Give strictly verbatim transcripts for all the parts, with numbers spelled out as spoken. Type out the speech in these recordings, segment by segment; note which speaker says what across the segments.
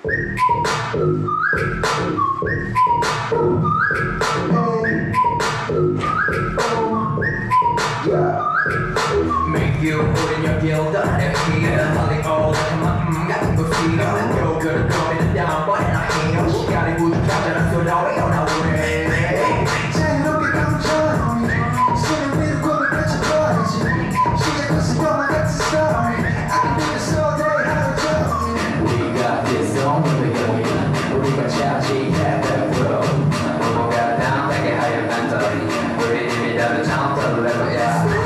Speaker 1: Make you put in your guild on that feel Holly all that I'm got to feel Yo, good, go in the down, but I can't She got a good job, and I'm so down, we don't know it
Speaker 2: 자유롭게 감정이 신을 위로 꿈을 펼쳐버리지 시작부터 너만 같은 story I can do this all day 하루 종일
Speaker 1: We got this on with the going 우리가 차지했다 bro 뭐가 담백해 하얀 멘탈이 우리 이미 다른 차원으로 level yeah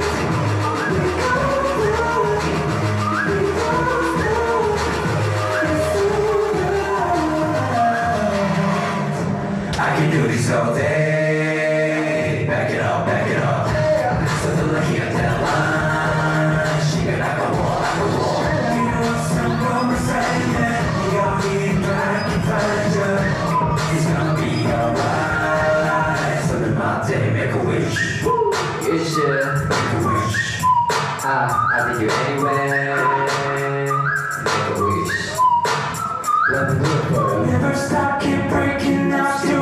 Speaker 1: I can do this all day. Back it up, back it up. So the lucky at that line. She got like a wall, like a wall. You know some woman saying that you gon' need back and find you. It's gonna be alright. So then my day, make a wish. You should make a wish. Ah, I think you anyway. Make a wish. Let me do it for you.
Speaker 2: Never stop, keep breaking out.